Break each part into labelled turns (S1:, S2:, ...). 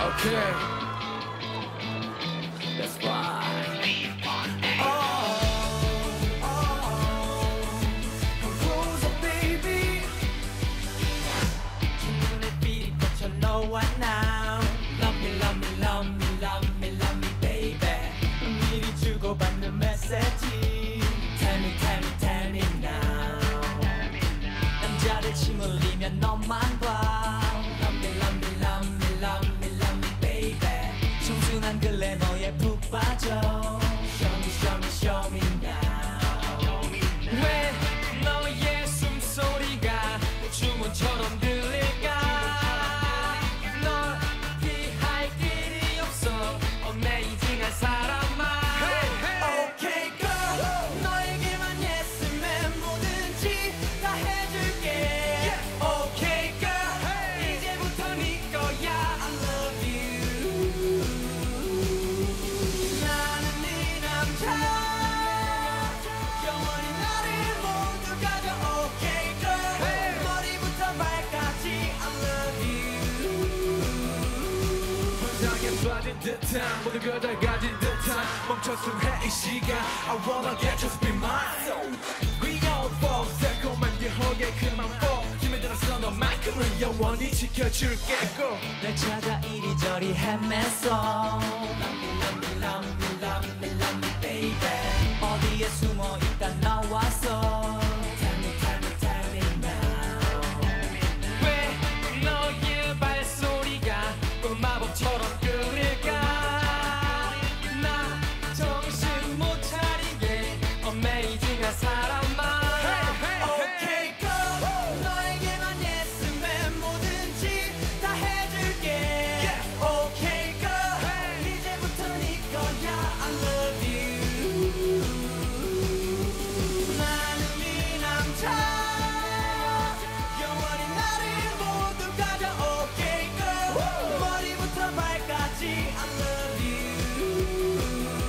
S1: Okay, that's why.
S2: 너와 now Love me, love me, love me, love me, love me, baby 미리 주고받는 메시지 Tell me, tell me, tell me now 남자들 침 흘리면 너만 봐 Love me, love me, love me, love me, love me, baby 청순한 글래머에 푹 빠져 Show me, show me, show me now
S1: 왜 너의 숨소리가 주문처럼 들릴까? Amazing한 사람아
S2: Okay girl 너에게만 예스면 뭐든지 다 해줄게 Okay girl 이제부터 네 거야 I love you 나는 네 남자 영원히 나를 모두 가져 Okay girl 머리부터 발까지 I love you
S1: 환상에 빠진 듯한 모든 걸 다 가진 듯한 멈췄음해 이 시간 I wanna get just be mine We all fall 새콤한 유혹에 그만 fall 힘이 들어서 너만큼은 영원히 지켜줄게 go
S2: 날 찾아 이리저리 헤맸어 Love me, love me, love me, love me, love me, baby 어디에 숨어 있다 나왔어 Tell me, tell me, tell me now
S1: 왜 너의 발소리가 또 마법처럼 끌릴까 나 정신 못 차리게 Amazing한 사람아
S2: Okay girl 너에게만 예스면 뭐든지 다 해줄게 Okay girl 이제부터 네 거야 I love you 나는 네 남자 영원히 나를 모두 가져 Okay girl 머리부터 발까지 I love you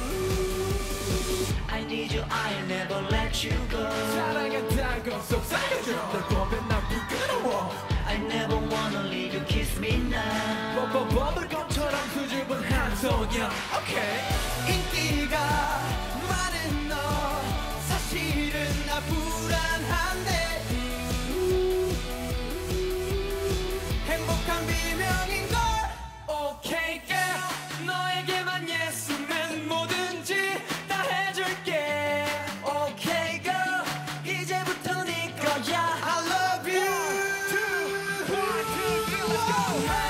S2: I need you I'll never let you go
S1: 사랑한다고 속삭여줘 널 보면 난 부끄러워
S2: I never wanna leave you kiss me now
S1: 버블검처럼 수줍은 소녀 Okay
S2: 인기가 많은 너 사실은 나 불안한데 행복한 비명인걸
S1: Okay girl 너에게만 예스면 뭐든지 다 해줄게
S2: Okay girl 이제부터 네 거야 I love you
S1: One, two, three, let's go